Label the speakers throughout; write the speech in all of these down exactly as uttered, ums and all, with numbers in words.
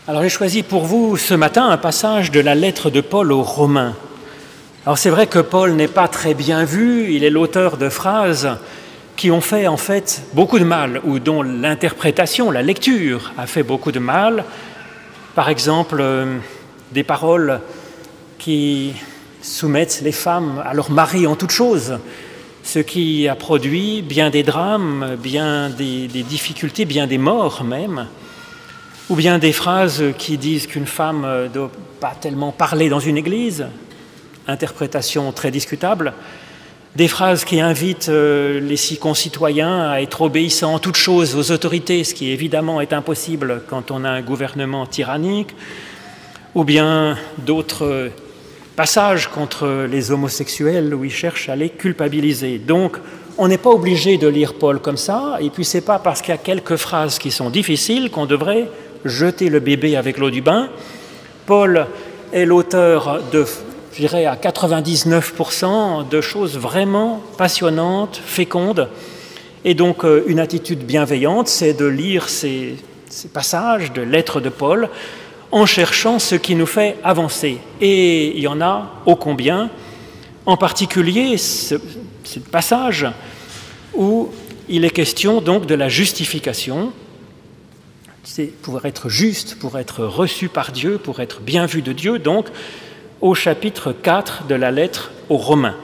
Speaker 1: Alors j'ai choisi pour vous ce matin un passage de la lettre de Paul aux Romains. Alors c'est vrai que Paul n'est pas très bien vu, il est l'auteur de phrases qui ont fait en fait beaucoup de mal, ou dont l'interprétation, la lecture a fait beaucoup de mal. Par exemple, euh, des paroles qui soumettent les femmes à leur mari en toutes choses, ce qui a produit bien des drames, bien des, des difficultés, bien des morts même. Ou bien des phrases qui disent qu'une femme ne doit pas tellement parler dans une église, interprétation très discutable. Des phrases qui invitent les six concitoyens à être obéissants en toutes choses aux autorités, ce qui évidemment est impossible quand on a un gouvernement tyrannique. Ou bien d'autres passages contre les homosexuels où ils cherchent à les culpabiliser. Donc, on n'est pas obligé de lire Paul comme ça, et puis c'est pas parce qu'il y a quelques phrases qui sont difficiles qu'on devrait jeter le bébé avec l'eau du bain. Paul est l'auteur de, je dirais à quatre-vingt-dix-neuf pour cent, de choses vraiment passionnantes, fécondes, et donc une attitude bienveillante, c'est de lire ces, ces passages de lettres de Paul en cherchant ce qui nous fait avancer. Et il y en a ô combien, en particulier ce, ce passage où il est question donc de la justification. C'est pour être juste, pour être reçu par Dieu, pour être bien vu de Dieu, donc au chapitre quatre de la lettre aux Romains.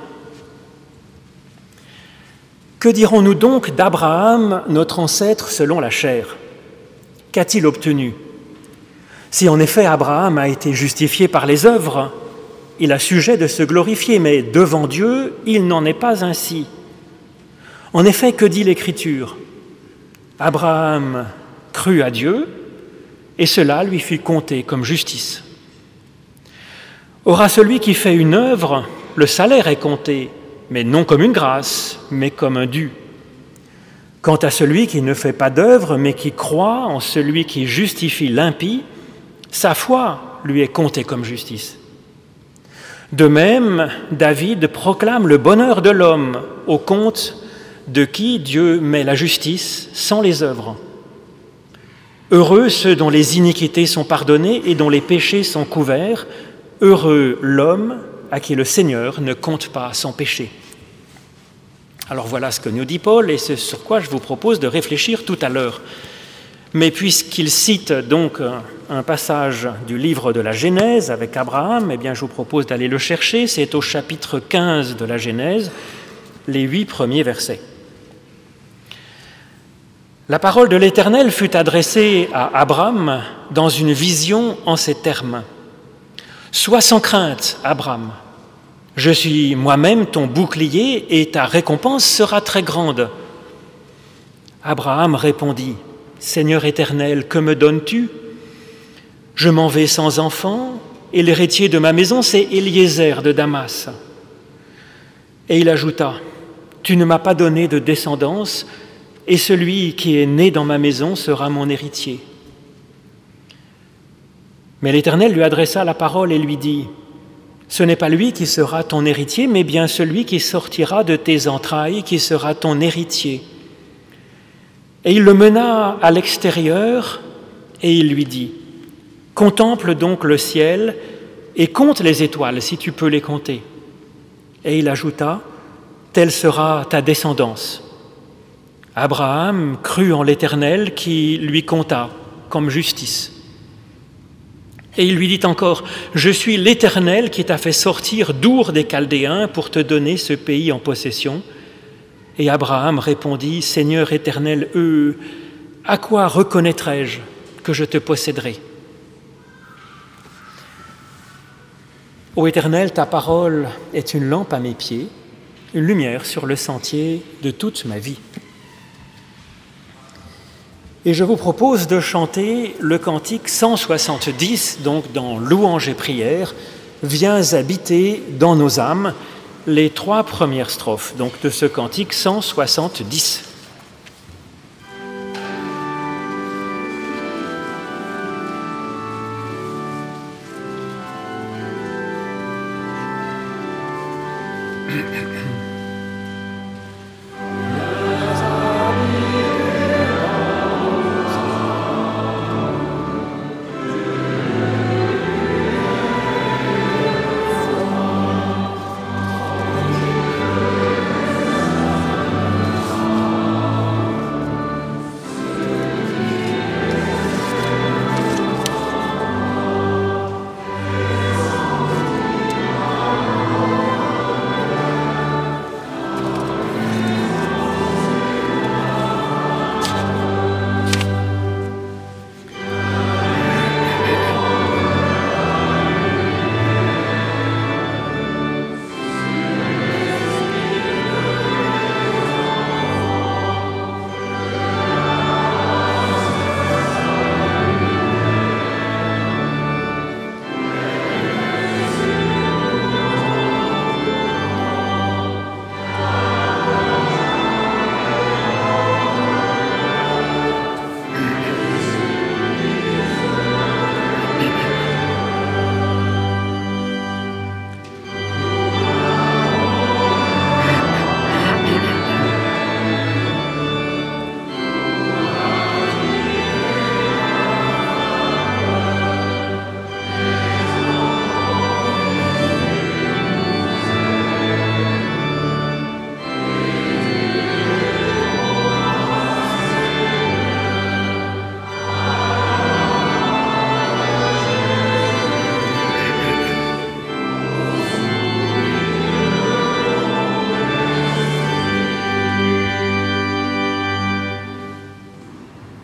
Speaker 1: Que dirons-nous donc d'Abraham, notre ancêtre selon la chair? Qu'a-t-il obtenu? Si en effet Abraham a été justifié par les œuvres, il a sujet de se glorifier, mais devant Dieu, il n'en est pas ainsi. En effet, que dit l'Écriture? Abraham crut à Dieu, et cela lui fut compté comme justice. Or, à celui qui fait une œuvre, le salaire est compté, mais non comme une grâce, mais comme un dû. Quant à celui qui ne fait pas d'œuvre, mais qui croit en celui qui justifie l'impie, sa foi lui est comptée comme justice. De même, David proclame le bonheur de l'homme au compte de qui Dieu met la justice sans les œuvres. Heureux ceux dont les iniquités sont pardonnées et dont les péchés sont couverts. Heureux l'homme à qui le Seigneur ne compte pas son péché. Alors voilà ce que nous dit Paul et c'est sur quoi je vous propose de réfléchir tout à l'heure. Mais puisqu'il cite donc un passage du livre de la Genèse avec Abraham, eh bien je vous propose d'aller le chercher. C'est au chapitre quinze de la Genèse, les huit premiers versets. La parole de l'Éternel fut adressée à Abraham dans une vision en ces termes. « Sois sans crainte, Abraham, je suis moi-même ton bouclier et ta récompense sera très grande. » Abraham répondit, « Seigneur éternel, que me donnes-tu? Je m'en vais sans enfant et l'héritier de ma maison, c'est Éliézer de Damas. » Et il ajouta, « Tu ne m'as pas donné de descendance, et celui qui est né dans ma maison sera mon héritier. » Mais l'Éternel lui adressa la parole et lui dit, « Ce n'est pas lui qui sera ton héritier, mais bien celui qui sortira de tes entrailles qui sera ton héritier. » Et il le mena à l'extérieur et il lui dit, « Contemple donc le ciel et compte les étoiles si tu peux les compter. » Et il ajouta, « Telle sera ta descendance. » Abraham crut en l'Éternel qui lui compta comme justice. Et il lui dit encore, « Je suis l'Éternel qui t'a fait sortir d'Our des Chaldéens pour te donner ce pays en possession. » Et Abraham répondit, « Seigneur éternel, euh, à quoi reconnaîtrai-je que je te posséderai? Ô Éternel, ta parole est une lampe à mes pieds, une lumière sur le sentier de toute ma vie. » Et je vous propose de chanter le cantique cent soixante-dix, donc dans Louange et prière, « Viens habiter dans nos âmes », les trois premières strophes donc, de ce cantique cent soixante-dix.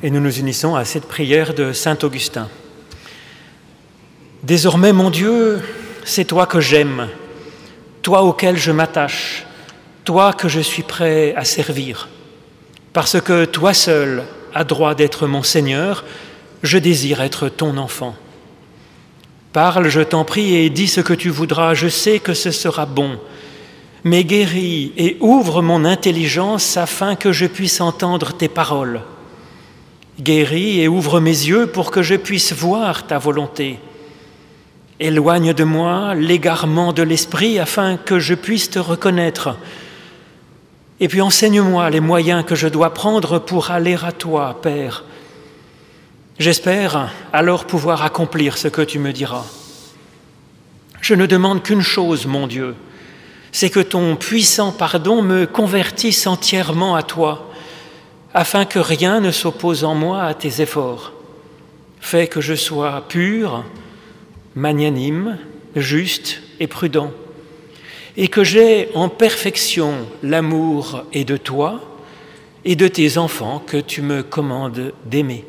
Speaker 1: et nous nous unissons à cette prière de saint Augustin. Désormais, mon Dieu, c'est toi que j'aime, toi auquel je m'attache, toi que je suis prêt à servir. Parce que toi seul as droit d'être mon Seigneur, je désire être ton enfant. Parle, je t'en prie, et dis ce que tu voudras, je sais que ce sera bon. Mais guéris et ouvre mon intelligence afin que je puisse entendre tes paroles. Guéris et ouvre mes yeux pour que je puisse voir ta volonté. Éloigne de moi l'égarement de l'esprit afin que je puisse te reconnaître. Et puis enseigne-moi les moyens que je dois prendre pour aller à toi, Père. J'espère alors pouvoir accomplir ce que tu me diras. Je ne demande qu'une chose, mon Dieu, c'est que ton puissant pardon me convertisse entièrement à toi, afin que rien ne s'oppose en moi à tes efforts. Fais que je sois pur, magnanime, juste et prudent, et que j'aie en perfection l'amour et de toi et de tes enfants que tu me commandes d'aimer.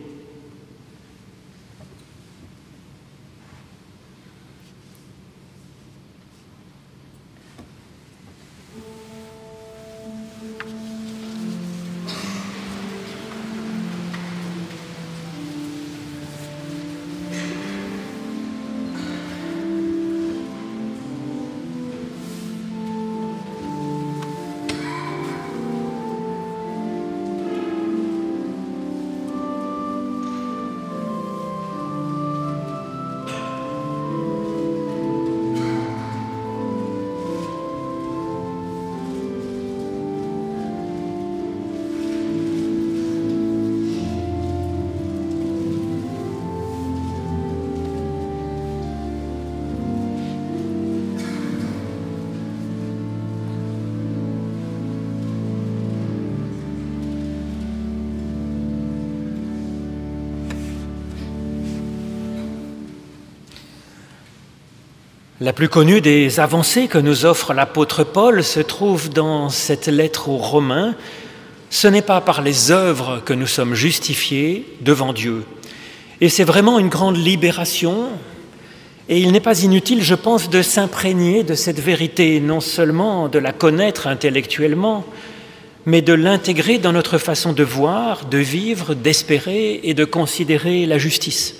Speaker 1: La plus connue des avancées que nous offre l'apôtre Paul se trouve dans cette lettre aux Romains. Ce n'est pas par les œuvres que nous sommes justifiés devant Dieu. Et c'est vraiment une grande libération. Et il n'est pas inutile, je pense, de s'imprégner de cette vérité, non seulement de la connaître intellectuellement, mais de l'intégrer dans notre façon de voir, de vivre, d'espérer et de considérer la justice.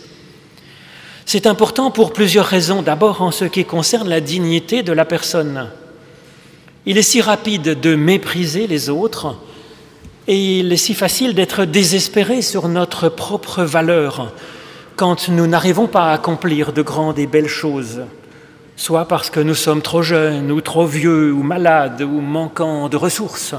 Speaker 1: C'est important pour plusieurs raisons. D'abord, en ce qui concerne la dignité de la personne. Il est si rapide de mépriser les autres et il est si facile d'être désespéré sur notre propre valeur quand nous n'arrivons pas à accomplir de grandes et belles choses, soit parce que nous sommes trop jeunes ou trop vieux ou malades ou manquant de ressources.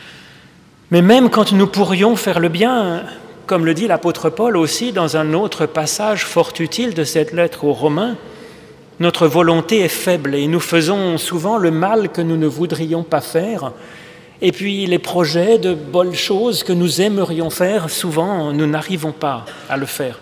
Speaker 1: Mais même quand nous pourrions faire le bien, comme le dit l'apôtre Paul aussi dans un autre passage fort utile de cette lettre aux Romains, notre volonté est faible et nous faisons souvent le mal que nous ne voudrions pas faire. Et puis les projets de bonnes choses que nous aimerions faire, souvent nous n'arrivons pas à le faire.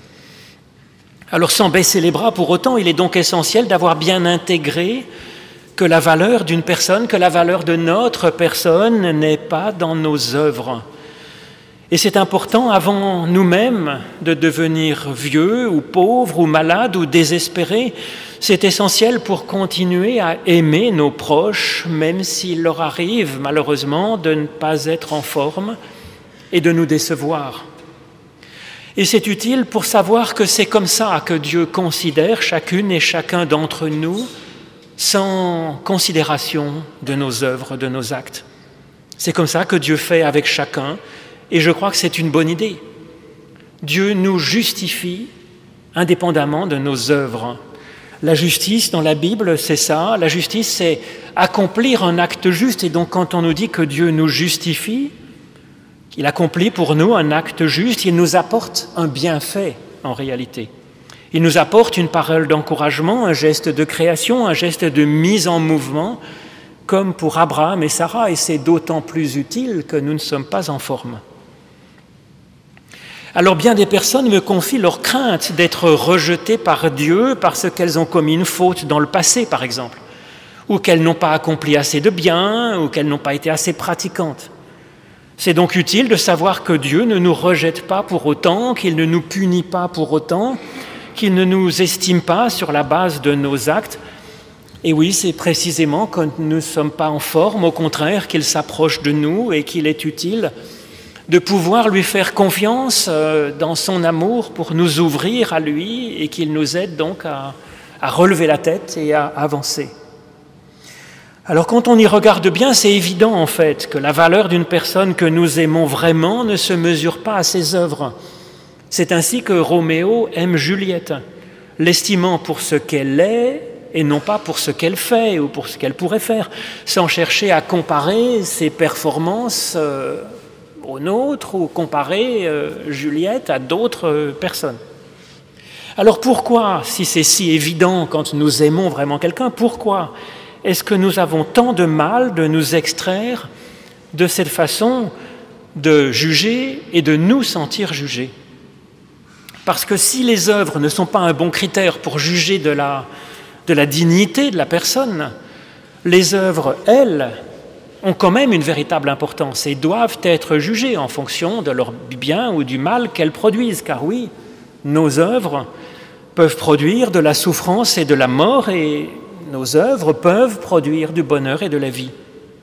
Speaker 1: Alors sans baisser les bras, pour autant, il est donc essentiel d'avoir bien intégré que la valeur d'une personne, que la valeur de notre personne n'est pas dans nos œuvres. Et c'est important, avant nous-mêmes, de devenir vieux ou pauvres ou malades ou désespérés. C'est essentiel pour continuer à aimer nos proches, même s'il leur arrive malheureusement de ne pas être en forme et de nous décevoir. Et c'est utile pour savoir que c'est comme ça que Dieu considère chacune et chacun d'entre nous, sans considération de nos œuvres, de nos actes. C'est comme ça que Dieu fait avec chacun. Et je crois que c'est une bonne idée. Dieu nous justifie indépendamment de nos œuvres. La justice dans la Bible, c'est ça. La justice, c'est accomplir un acte juste. Et donc quand on nous dit que Dieu nous justifie, qu'il accomplit pour nous un acte juste, il nous apporte un bienfait en réalité. Il nous apporte une parole d'encouragement, un geste de création, un geste de mise en mouvement, comme pour Abraham et Sarah. Et c'est d'autant plus utile que nous ne sommes pas en forme. Alors bien des personnes me confient leur crainte d'être rejetées par Dieu parce qu'elles ont commis une faute dans le passé, par exemple, ou qu'elles n'ont pas accompli assez de bien, ou qu'elles n'ont pas été assez pratiquantes. C'est donc utile de savoir que Dieu ne nous rejette pas pour autant, qu'il ne nous punit pas pour autant, qu'il ne nous estime pas sur la base de nos actes. Et oui, c'est précisément quand nous ne sommes pas en forme, au contraire, qu'il s'approche de nous et qu'il est utile de pouvoir lui faire confiance dans son amour pour nous ouvrir à lui et qu'il nous aide donc à, à relever la tête et à avancer. Alors quand on y regarde bien, c'est évident en fait que la valeur d'une personne que nous aimons vraiment ne se mesure pas à ses œuvres. C'est ainsi que Roméo aime Juliette, l'estimant pour ce qu'elle est et non pas pour ce qu'elle fait ou pour ce qu'elle pourrait faire, sans chercher à comparer ses performances euh, aux nôtres ou comparer euh, Juliette à d'autres euh, personnes. Alors pourquoi, si c'est si évident quand nous aimons vraiment quelqu'un, pourquoi est-ce que nous avons tant de mal de nous extraire de cette façon de juger et de nous sentir jugés? Parce que si les œuvres ne sont pas un bon critère pour juger de la, de la dignité de la personne, les œuvres, elles, ont quand même une véritable importance et doivent être jugées en fonction de leur bien ou du mal qu'elles produisent. Car oui, nos œuvres peuvent produire de la souffrance et de la mort et nos œuvres peuvent produire du bonheur et de la vie.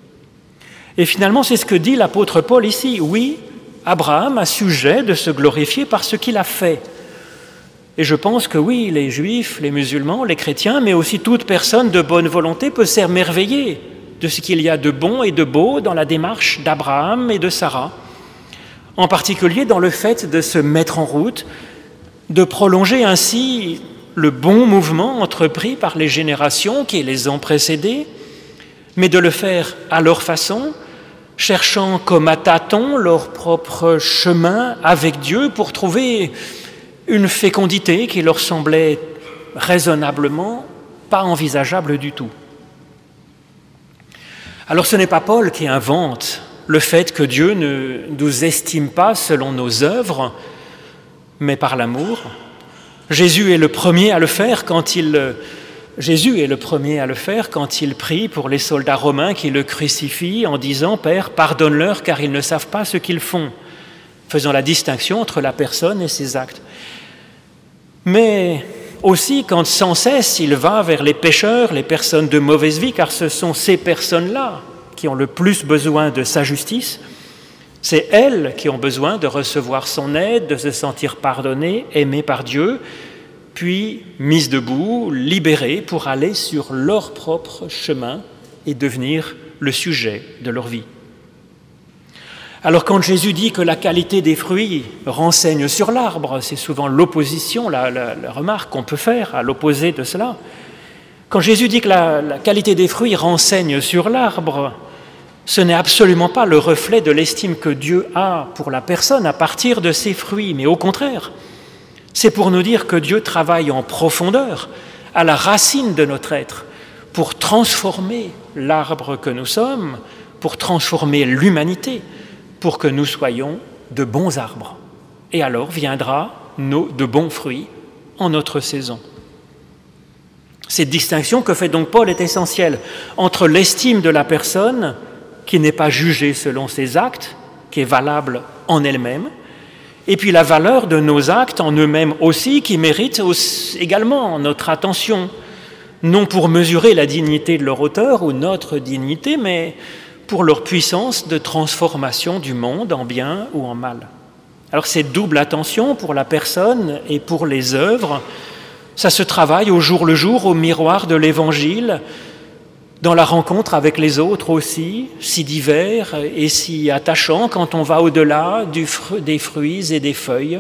Speaker 1: Et finalement, c'est ce que dit l'apôtre Paul ici. Oui, Abraham a sujet de se glorifier par ce qu'il a fait. Et je pense que oui, les juifs, les musulmans, les chrétiens, mais aussi toute personne de bonne volonté peut s'émerveiller de ce qu'il y a de bon et de beau dans la démarche d'Abraham et de Sarah, en particulier dans le fait de se mettre en route, de prolonger ainsi le bon mouvement entrepris par les générations qui les ont précédées, mais de le faire à leur façon, cherchant comme à tâtons leur propre chemin avec Dieu pour trouver une fécondité qui leur semblait raisonnablement pas envisageable du tout. Alors ce n'est pas Paul qui invente le fait que Dieu ne nous estime pas selon nos œuvres, mais par l'amour. Jésus est le premier à le faire quand il Jésus est le premier à le faire quand il prie pour les soldats romains qui le crucifient en disant « Père, pardonne-leur car ils ne savent pas ce qu'ils font », faisant la distinction entre la personne et ses actes. Mais aussi quand sans cesse il va vers les pécheurs, les personnes de mauvaise vie, car ce sont ces personnes-là qui ont le plus besoin de sa justice, c'est elles qui ont besoin de recevoir son aide, de se sentir pardonnées, aimées par Dieu, puis mises debout, libérées pour aller sur leur propre chemin et devenir le sujet de leur vie. Alors quand Jésus dit que la qualité des fruits renseigne sur l'arbre, c'est souvent l'opposition, la, la, la remarque qu'on peut faire à l'opposé de cela. Quand Jésus dit que la, la qualité des fruits renseigne sur l'arbre, ce n'est absolument pas le reflet de l'estime que Dieu a pour la personne à partir de ses fruits, mais au contraire, c'est pour nous dire que Dieu travaille en profondeur, à la racine de notre être, pour transformer l'arbre que nous sommes, pour transformer l'humanité, pour que nous soyons de bons arbres. Et alors viendra nos, de bons fruits en notre saison. Cette distinction que fait donc Paul est essentielle entre l'estime de la personne qui n'est pas jugée selon ses actes, qui est valable en elle-même, et puis la valeur de nos actes en eux-mêmes aussi, qui méritent aussi, également notre attention, non pour mesurer la dignité de leur auteur ou notre dignité, mais pour leur puissance de transformation du monde en bien ou en mal. Alors cette double attention pour la personne et pour les œuvres, ça se travaille au jour le jour, au miroir de l'Évangile, dans la rencontre avec les autres aussi, si divers et si attachant quand on va au-delà du fru- des fruits et des feuilles.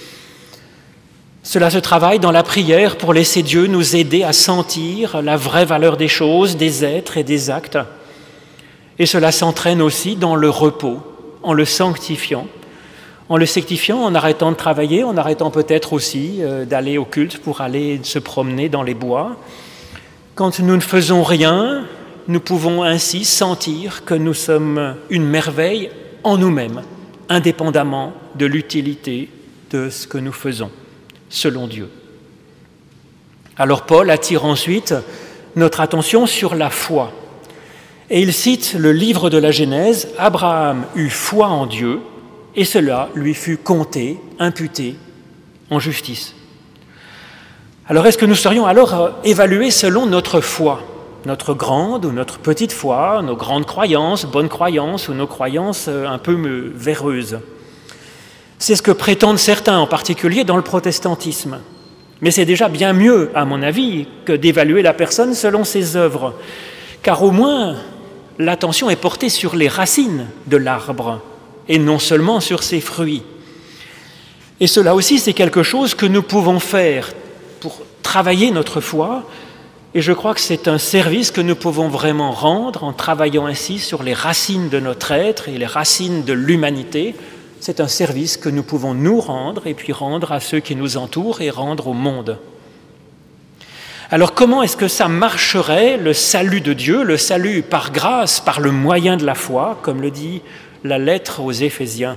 Speaker 1: Cela se travaille dans la prière pour laisser Dieu nous aider à sentir la vraie valeur des choses, des êtres et des actes. Et cela s'entraîne aussi dans le repos, en le sanctifiant. En le sanctifiant, en arrêtant de travailler, en arrêtant peut-être aussi euh, d'aller au culte pour aller se promener dans les bois. Quand nous ne faisons rien, nous pouvons ainsi sentir que nous sommes une merveille en nous-mêmes, indépendamment de l'utilité de ce que nous faisons, selon Dieu. Alors Paul attire ensuite notre attention sur la foi. Et il cite le livre de la Genèse, « Abraham eut foi en Dieu, et cela lui fut compté, imputé en justice. » Alors est-ce que nous serions alors évalués selon notre foi, notre grande ou notre petite foi, nos grandes croyances, bonnes croyances ou nos croyances un peu véreuses? C'est ce que prétendent certains, en particulier dans le protestantisme. Mais c'est déjà bien mieux, à mon avis, que d'évaluer la personne selon ses œuvres, car au moins l'attention est portée sur les racines de l'arbre et non seulement sur ses fruits. Et cela aussi, c'est quelque chose que nous pouvons faire pour travailler notre foi, et je crois que c'est un service que nous pouvons vraiment rendre en travaillant ainsi sur les racines de notre être et les racines de l'humanité. C'est un service que nous pouvons nous rendre et puis rendre à ceux qui nous entourent et rendre au monde. Alors comment est-ce que ça marcherait, le salut de Dieu, le salut par grâce, par le moyen de la foi, comme le dit la lettre aux Éphésiens?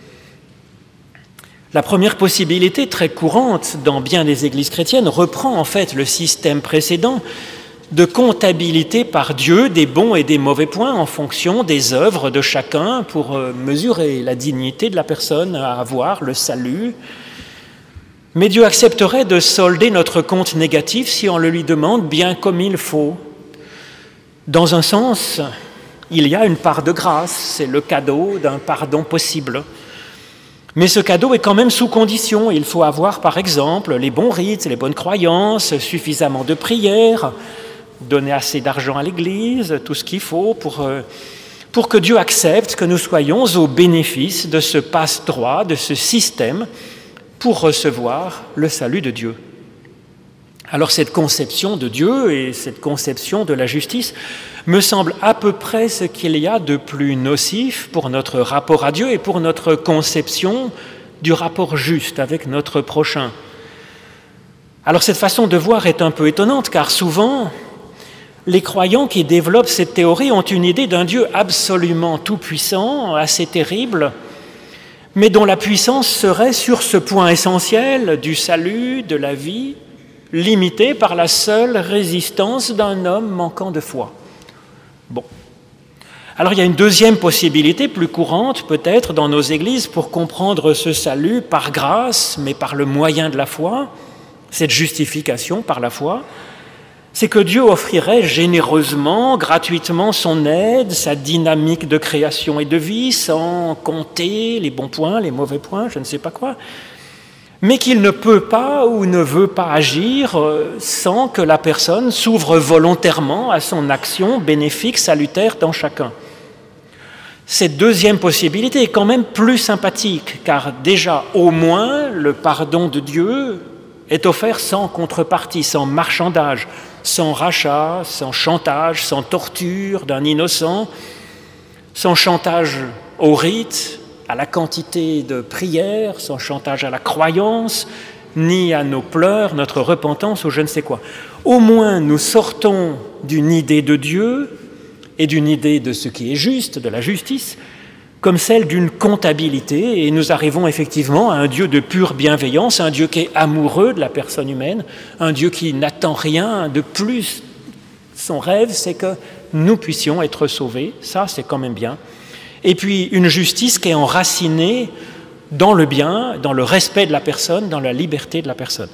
Speaker 1: La première possibilité, très courante dans bien des églises chrétiennes, reprend en fait le système précédent de comptabilité par Dieu des bons et des mauvais points en fonction des œuvres de chacun pour mesurer la dignité de la personne à avoir, le salut. Mais Dieu accepterait de solder notre compte négatif si on le lui demande bien comme il faut. Dans un sens, il y a une part de grâce, c'est le cadeau d'un pardon possible. Mais ce cadeau est quand même sous condition. Il faut avoir, par exemple, les bons rites, les bonnes croyances, suffisamment de prières, donner assez d'argent à l'Église, tout ce qu'il faut pour, pour que Dieu accepte que nous soyons au bénéfice de ce passe-droit, de ce système, pour recevoir le salut de Dieu. Alors cette conception de Dieu et cette conception de la justice me semble à peu près ce qu'il y a de plus nocif pour notre rapport à Dieu et pour notre conception du rapport juste avec notre prochain. Alors cette façon de voir est un peu étonnante car souvent, les croyants qui développent cette théorie ont une idée d'un Dieu absolument tout-puissant, assez terrible, mais dont la puissance serait sur ce point essentiel du salut, de la vie, limitée par la seule résistance d'un homme manquant de foi. Bon. Alors il y a une deuxième possibilité, plus courante peut-être dans nos églises, pour comprendre ce salut par grâce, mais par le moyen de la foi, cette justification par la foi, c'est que Dieu offrirait généreusement, gratuitement son aide, sa dynamique de création et de vie, sans compter les bons points, les mauvais points, je ne sais pas quoi, mais qu'il ne peut pas ou ne veut pas agir sans que la personne s'ouvre volontairement à son action bénéfique, salutaire dans chacun. Cette deuxième possibilité est quand même plus sympathique, car déjà, au moins, le pardon de Dieu est offert sans contrepartie, sans marchandage, sans rachat, sans chantage, sans torture d'un innocent, sans chantage au rite, à la quantité de prières, sans chantage à la croyance, ni à nos pleurs, notre repentance ou je ne sais quoi. Au moins, nous sortons d'une idée de Dieu et d'une idée de ce qui est juste, de la justice, comme celle d'une comptabilité, et nous arrivons effectivement à un Dieu de pure bienveillance, un Dieu qui est amoureux de la personne humaine, un Dieu qui n'attend rien de plus. Son rêve, c'est que nous puissions être sauvés, ça c'est quand même bien. Et puis une justice qui est enracinée dans le bien, dans le respect de la personne, dans la liberté de la personne.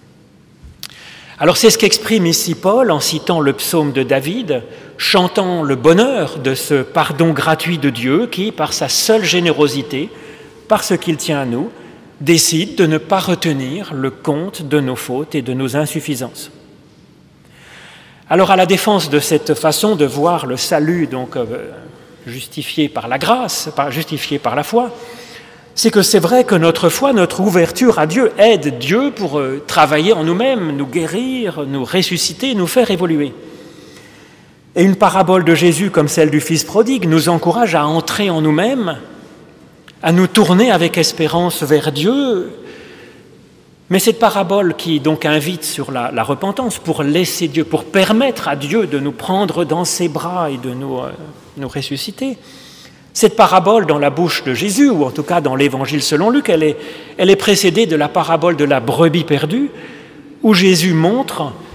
Speaker 1: Alors c'est ce qu'exprime ici Paul en citant le psaume de David, chantant le bonheur de ce pardon gratuit de Dieu qui, par sa seule générosité, parce qu'il tient à nous, décide de ne pas retenir le compte de nos fautes et de nos insuffisances. Alors à la défense de cette façon de voir le salut donc euh, justifié par la grâce, justifié par la foi, c'est que c'est vrai que notre foi, notre ouverture à Dieu aide Dieu pour euh, travailler en nous-mêmes, nous guérir, nous ressusciter, nous faire évoluer. Et une parabole de Jésus comme celle du Fils prodigue nous encourage à entrer en nous-mêmes, à nous tourner avec espérance vers Dieu. Mais cette parabole qui donc invite sur la, la repentance pour laisser Dieu, pour permettre à Dieu de nous prendre dans ses bras et de nous, euh, nous ressusciter, cette parabole dans la bouche de Jésus, ou en tout cas dans l'Évangile selon Luc, elle est, elle est précédée de la parabole de la brebis perdue, où Jésus montre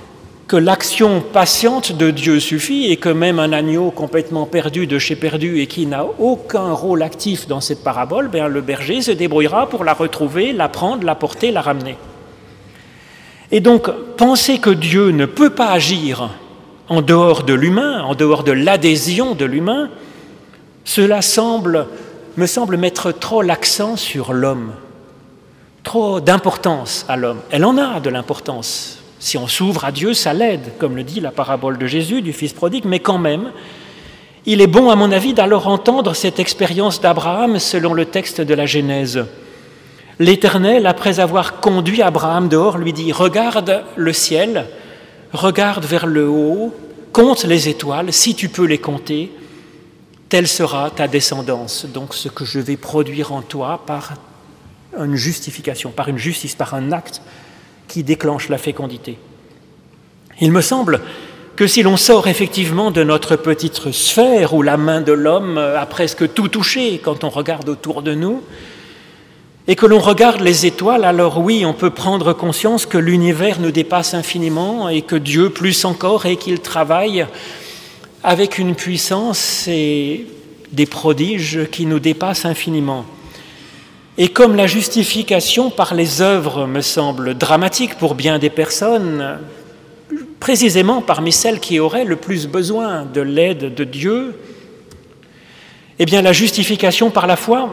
Speaker 1: que l'action patiente de Dieu suffit et que même un agneau complètement perdu de chez perdu et qui n'a aucun rôle actif dans cette parabole, bien, le berger se débrouillera pour la retrouver, la prendre, la porter, la ramener. Et donc, penser que Dieu ne peut pas agir en dehors de l'humain, en dehors de l'adhésion de l'humain, cela semble, me semble mettre trop l'accent sur l'homme, trop d'importance à l'homme. Elle en a de l'importance. Si on s'ouvre à Dieu, ça l'aide, comme le dit la parabole de Jésus, du Fils prodigue, mais quand même, il est bon, à mon avis, d'alors entendre cette expérience d'Abraham selon le texte de la Genèse. L'Éternel, après avoir conduit Abraham dehors, lui dit « Regarde le ciel, regarde vers le haut, compte les étoiles, si tu peux les compter, telle sera ta descendance. » Donc ce que je vais produire en toi par une justification, par une justice, par un acte qui déclenche la fécondité. Il me semble que si l'on sort effectivement de notre petite sphère où la main de l'homme a presque tout touché quand on regarde autour de nous, et que l'on regarde les étoiles, alors oui, on peut prendre conscience que l'univers nous dépasse infiniment et que Dieu plus encore et qu'il travaille avec une puissance et des prodiges qui nous dépassent infiniment. Et comme la justification par les œuvres me semble dramatique pour bien des personnes, précisément parmi celles qui auraient le plus besoin de l'aide de Dieu, eh bien la justification par la foi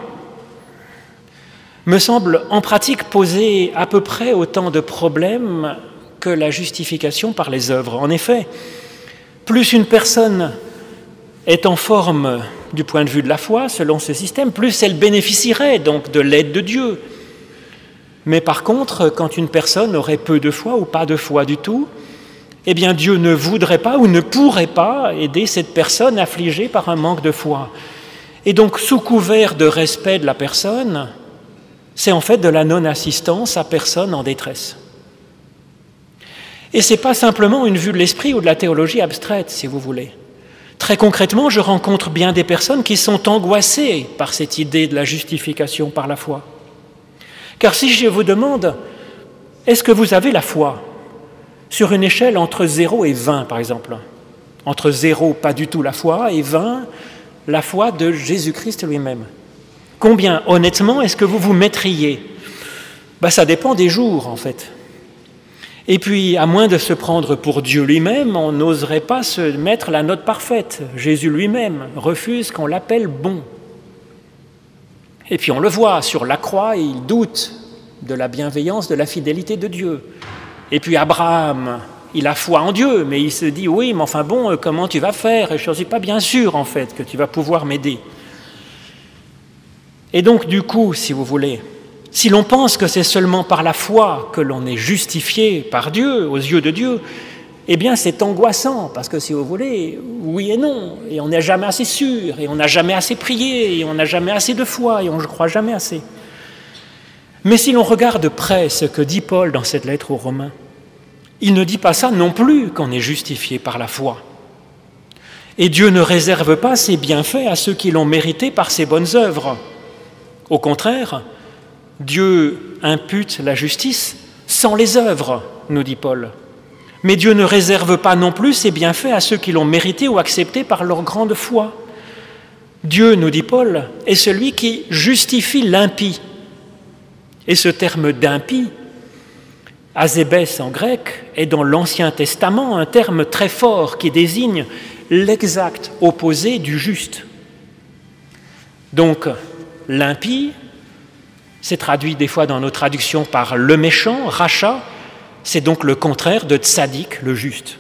Speaker 1: me semble en pratique poser à peu près autant de problèmes que la justification par les œuvres. En effet, plus une personne est en forme du point de vue de la foi, selon ce système, plus elle bénéficierait donc de l'aide de Dieu. Mais par contre, quand une personne aurait peu de foi ou pas de foi du tout, eh bien Dieu ne voudrait pas ou ne pourrait pas aider cette personne affligée par un manque de foi. Et donc, sous couvert de respect de la personne, c'est en fait de la non-assistance à personne en détresse. Et ce n'est pas simplement une vue de l'esprit ou de la théologie abstraite, si vous voulez. Très concrètement, je rencontre bien des personnes qui sont angoissées par cette idée de la justification par la foi. Car si je vous demande, est-ce que vous avez la foi sur une échelle entre zéro et vingt, par exemple, entre zéro, pas du tout la foi, et vingt, la foi de Jésus-Christ lui-même, combien, honnêtement, est-ce que vous vous mettriez? Ben, ça dépend des jours, en fait. Et puis, à moins de se prendre pour Dieu lui-même, on n'oserait pas se mettre la note parfaite. Jésus lui-même refuse qu'on l'appelle bon. Et puis on le voit, sur la croix, il doute de la bienveillance, de la fidélité de Dieu. Et puis Abraham, il a foi en Dieu, mais il se dit, oui, mais enfin bon, comment tu vas faire? Et je ne suis pas bien sûr, en fait, que tu vas pouvoir m'aider. Et donc, du coup, si vous voulez, si l'on pense que c'est seulement par la foi que l'on est justifié par Dieu, aux yeux de Dieu, eh bien c'est angoissant, parce que si vous voulez, oui et non, et on n'est jamais assez sûr, et on n'a jamais assez prié, et on n'a jamais assez de foi, et on ne croit jamais assez. Mais si l'on regarde de près ce que dit Paul dans cette lettre aux Romains, il ne dit pas ça non plus qu'on est justifié par la foi. Et Dieu ne réserve pas ses bienfaits à ceux qui l'ont mérité par ses bonnes œuvres. Au contraire, Dieu impute la justice sans les œuvres, nous dit Paul. Mais Dieu ne réserve pas non plus ses bienfaits à ceux qui l'ont mérité ou accepté par leur grande foi. Dieu, nous dit Paul, est celui qui justifie l'impie. Et ce terme d'impie, azébès en grec, est dans l'Ancien Testament un terme très fort qui désigne l'exact opposé du juste. Donc, l'impie, c'est traduit des fois dans nos traductions par le méchant, rachat, c'est donc le contraire de tzaddik, le juste.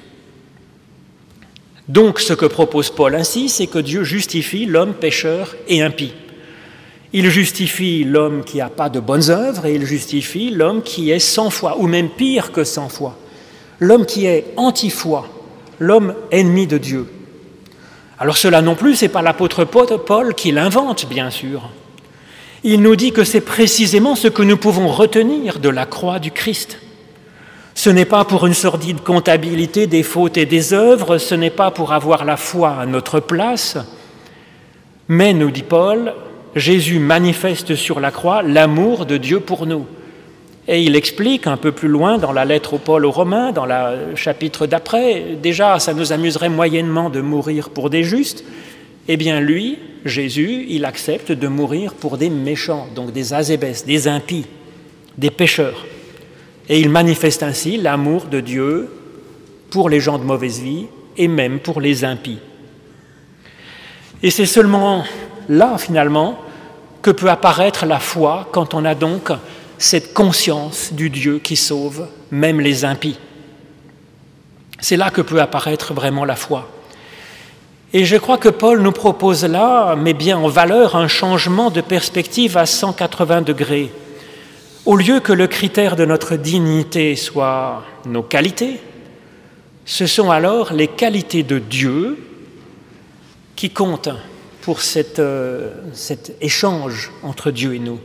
Speaker 1: Donc ce que propose Paul ainsi, c'est que Dieu justifie l'homme pécheur et impie. Il justifie l'homme qui n'a pas de bonnes œuvres et il justifie l'homme qui est sans foi, ou même pire que sans foi, l'homme qui est anti-foi, l'homme ennemi de Dieu. Alors cela non plus, ce n'est pas l'apôtre Paul qui l'invente, bien sûr. Il nous dit que c'est précisément ce que nous pouvons retenir de la croix du Christ. Ce n'est pas pour une sordide comptabilité des fautes et des œuvres, ce n'est pas pour avoir la foi à notre place, mais, nous dit Paul, Jésus manifeste sur la croix l'amour de Dieu pour nous. Et il explique un peu plus loin dans la lettre au Paul aux Romains, dans le chapitre d'après, déjà ça nous amuserait moyennement de mourir pour des justes, eh bien lui, Jésus, il accepte de mourir pour des méchants, donc des azébès, des impies, des pécheurs. Et il manifeste ainsi l'amour de Dieu pour les gens de mauvaise vie et même pour les impies. Et c'est seulement là, finalement, que peut apparaître la foi quand on a donc cette conscience du Dieu qui sauve même les impies. C'est là que peut apparaître vraiment la foi. Et je crois que Paul nous propose là, met bien en valeur, un changement de perspective à cent quatre-vingts degrés. Au lieu que le critère de notre dignité soit nos qualités, ce sont alors les qualités de Dieu qui comptent pour cette, euh, cet échange entre Dieu et nous.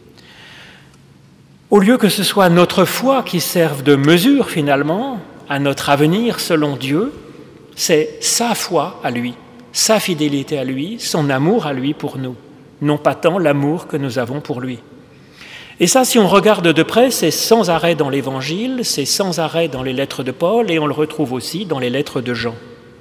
Speaker 1: Au lieu que ce soit notre foi qui serve de mesure finalement à notre avenir selon Dieu, c'est sa foi à lui, sa fidélité à lui, son amour à lui pour nous, non pas tant l'amour que nous avons pour lui. Et ça, si on regarde de près, c'est sans arrêt dans l'Évangile, c'est sans arrêt dans les lettres de Paul et on le retrouve aussi dans les lettres de Jean.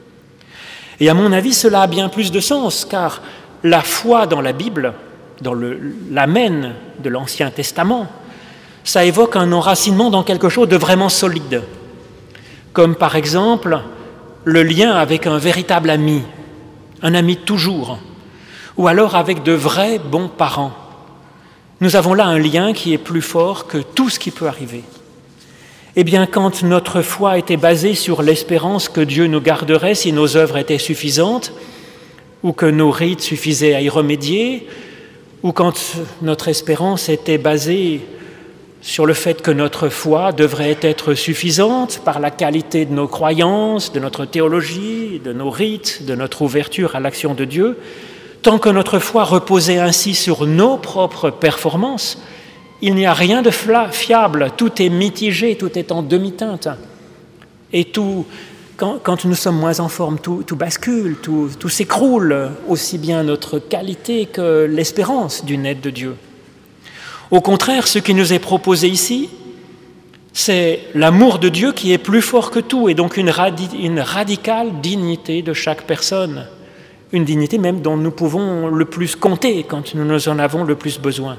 Speaker 1: Et à mon avis, cela a bien plus de sens, car la foi dans la Bible, dans le, l'amen de l'Ancien Testament, ça évoque un enracinement dans quelque chose de vraiment solide, comme par exemple le lien avec un véritable ami, un ami de toujours, ou alors avec de vrais bons parents. Nous avons là un lien qui est plus fort que tout ce qui peut arriver. Eh bien, quand notre foi était basée sur l'espérance que Dieu nous garderait si nos œuvres étaient suffisantes, ou que nos rites suffisaient à y remédier, ou quand notre espérance était basée sur le fait que notre foi devrait être suffisante par la qualité de nos croyances, de notre théologie, de nos rites, de notre ouverture à l'action de Dieu, tant que notre foi reposait ainsi sur nos propres performances, il n'y a rien de fiable, tout est mitigé, tout est en demi-teinte. Et tout, quand, quand nous sommes moins en forme, tout, tout bascule, tout, tout s'écroule, aussi bien notre qualité que l'espérance d'une aide de Dieu. Au contraire, ce qui nous est proposé ici, c'est l'amour de Dieu qui est plus fort que tout, et donc une, radi- une radicale dignité de chaque personne, une dignité même dont nous pouvons le plus compter quand nous en avons le plus besoin.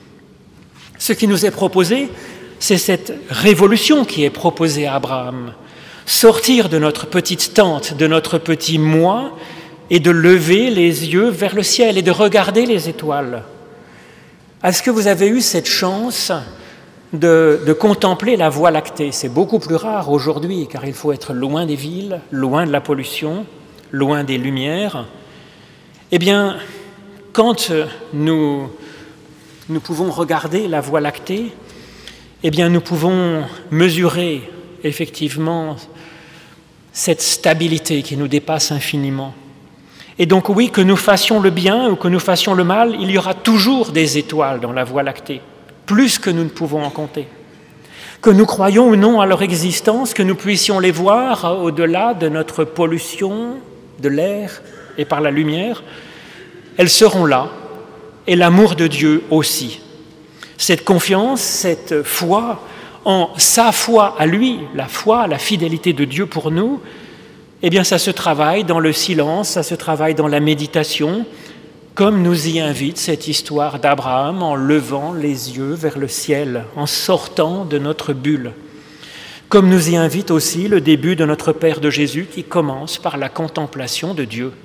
Speaker 1: Ce qui nous est proposé, c'est cette révolution qui est proposée à Abraham. Sortir de notre petite tente, de notre petit moi, et de lever les yeux vers le ciel et de regarder les étoiles. Est-ce que vous avez eu cette chance de, de contempler la Voie lactée? C'est beaucoup plus rare aujourd'hui, car il faut être loin des villes, loin de la pollution, loin des lumières. Eh bien, quand nous... nous pouvons regarder la Voie lactée, eh bien nous pouvons mesurer effectivement cette stabilité qui nous dépasse infiniment. Et donc oui, que nous fassions le bien ou que nous fassions le mal, il y aura toujours des étoiles dans la Voie lactée, plus que nous ne pouvons en compter. Que nous croyions ou non à leur existence, que nous puissions les voir au-delà de notre pollution, de l'air et par la lumière, elles seront là. Et l'amour de Dieu aussi. Cette confiance, cette foi en sa foi à lui, la foi, la fidélité de Dieu pour nous, eh bien ça se travaille dans le silence, ça se travaille dans la méditation, comme nous y invite cette histoire d'Abraham en levant les yeux vers le ciel, en sortant de notre bulle. Comme nous y invite aussi le début de notre Père de Jésus qui commence par la contemplation de Dieu.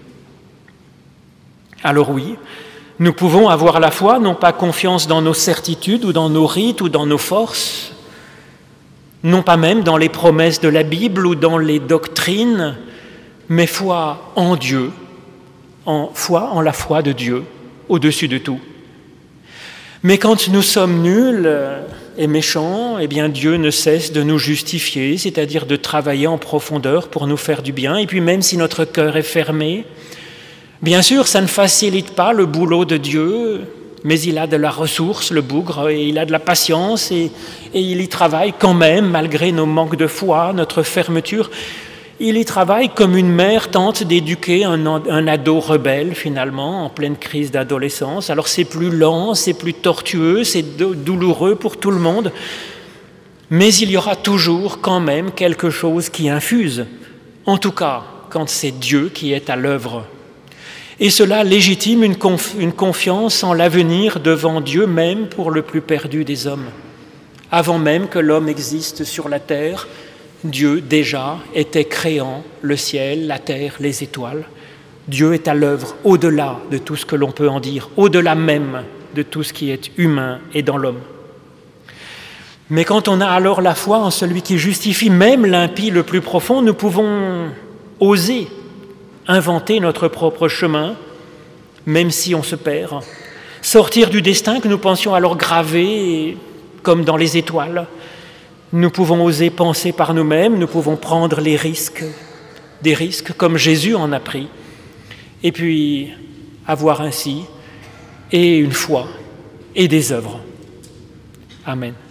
Speaker 1: Alors oui, nous pouvons avoir la foi, non pas confiance dans nos certitudes ou dans nos rites ou dans nos forces, non pas même dans les promesses de la Bible ou dans les doctrines, mais foi en Dieu, en foi en la foi de Dieu, au-dessus de tout. Mais quand nous sommes nuls et méchants, eh bien Dieu ne cesse de nous justifier, c'est-à-dire de travailler en profondeur pour nous faire du bien, et puis même si notre cœur est fermé, bien sûr, ça ne facilite pas le boulot de Dieu, mais il a de la ressource, le bougre, et il a de la patience, et, et il y travaille quand même, malgré nos manques de foi, notre fermeture. Il y travaille comme une mère tente d'éduquer un, un ado rebelle, finalement, en pleine crise d'adolescence. Alors c'est plus lent, c'est plus tortueux, c'est douloureux pour tout le monde, mais il y aura toujours quand même quelque chose qui infuse, en tout cas quand c'est Dieu qui est à l'œuvre. Et cela légitime une, conf- une confiance en l'avenir devant Dieu même pour le plus perdu des hommes. Avant même que l'homme existe sur la terre, Dieu déjà était créant le ciel, la terre, les étoiles. Dieu est à l'œuvre au-delà de tout ce que l'on peut en dire, au-delà même de tout ce qui est humain et dans l'homme. Mais quand on a alors la foi en celui qui justifie même l'impie le plus profond, nous pouvons oser inventer notre propre chemin, même si on se perd, sortir du destin que nous pensions alors gravé comme dans les étoiles. Nous pouvons oser penser par nous-mêmes, nous pouvons prendre les risques, des risques comme Jésus en a pris, et puis avoir ainsi et une foi et des œuvres. Amen.